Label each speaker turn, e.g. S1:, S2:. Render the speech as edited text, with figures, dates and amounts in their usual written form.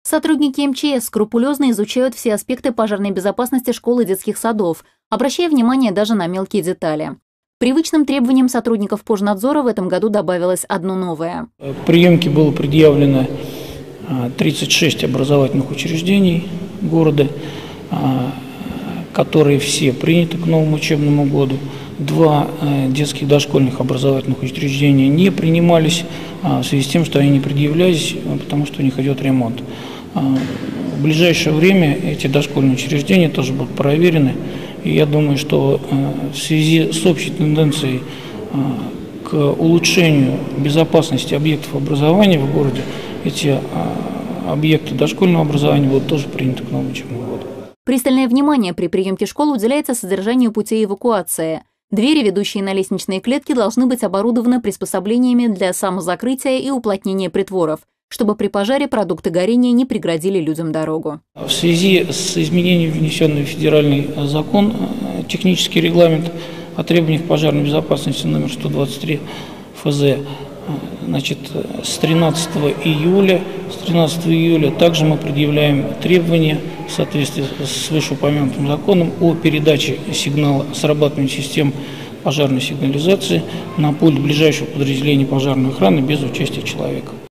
S1: Сотрудники МЧС скрупулезно изучают все аспекты пожарной безопасности школ и детских садов, обращая внимание даже на мелкие детали. Привычным требованиям сотрудников Пожнадзора в этом году добавилось одно новое.
S2: К приемке было предъявлено 36 образовательных учреждений города, которые все приняты к новому учебному году. 2 детских дошкольных образовательных учреждения не принимались в связи с тем, что они не предъявлялись, потому что у них идет ремонт. В ближайшее время эти дошкольные учреждения тоже будут проверены. И я думаю, что в связи с общей тенденцией к улучшению безопасности объектов образования в городе, эти объекты дошкольного образования будут тоже приняты к новому учебному году.
S1: Пристальное внимание при приемке школ уделяется содержанию путей эвакуации. Двери, ведущие на лестничные клетки, должны быть оборудованы приспособлениями для самозакрытия и уплотнения притворов, чтобы при пожаре продукты горения не преградили людям дорогу.
S2: В связи с изменением, внесенным в федеральный закон, технический регламент о требованиях пожарной безопасности номер 123 ФЗ, с 13 июля также мы предъявляем требования в соответствии с вышеупомянутым законом о передаче сигнала срабатывания систем пожарной сигнализации на пульт ближайшего подразделения пожарной охраны без участия человека.